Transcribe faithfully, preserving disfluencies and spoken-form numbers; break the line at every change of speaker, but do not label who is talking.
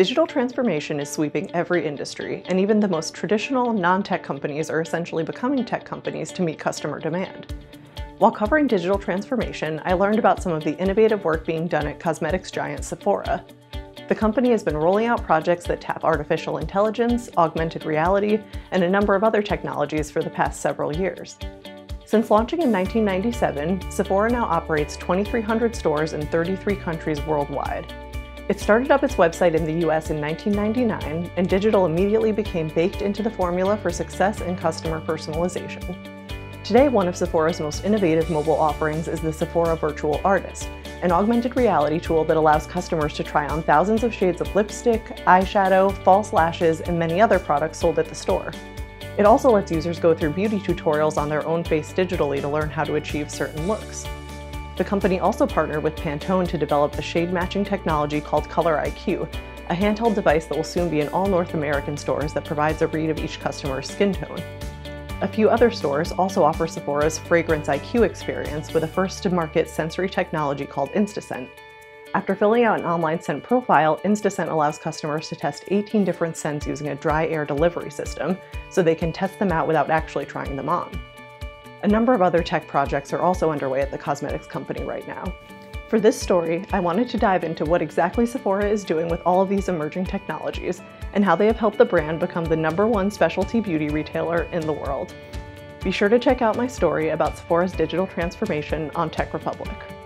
Digital transformation is sweeping every industry, and even the most traditional, non-tech companies are essentially becoming tech companies to meet customer demand. While covering digital transformation, I learned about some of the innovative work being done at cosmetics giant Sephora. The company has been rolling out projects that tap artificial intelligence, augmented reality, and a number of other technologies for the past several years. Since launching in nineteen ninety-seven, Sephora now operates twenty-three hundred stores in thirty-three countries worldwide. It started up its website in the U S in nineteen ninety-nine, and digital immediately became baked into the formula for success and customer personalization. Today, one of Sephora's most innovative mobile offerings is the Sephora Virtual Artist, an augmented reality tool that allows customers to try on thousands of shades of lipstick, eyeshadow, false lashes, and many other products sold at the store. It also lets users go through beauty tutorials on their own face digitally to learn how to achieve certain looks. The company also partnered with Pantone to develop a shade-matching technology called Color I Q, a handheld device that will soon be in all North American stores that provides a read of each customer's skin tone. A few other stores also offer Sephora's Fragrance I Q experience with a first-to-market sensory technology called InstaScent. After filling out an online scent profile, InstaScent allows customers to test eighteen different scents using a dry air delivery system, so they can test them out without actually trying them on. A number of other tech projects are also underway at the cosmetics company right now. For this story, I wanted to dive into what exactly Sephora is doing with all of these emerging technologies, and how they have helped the brand become the number one specialty beauty retailer in the world. Be sure to check out my story about Sephora's digital transformation on TechRepublic.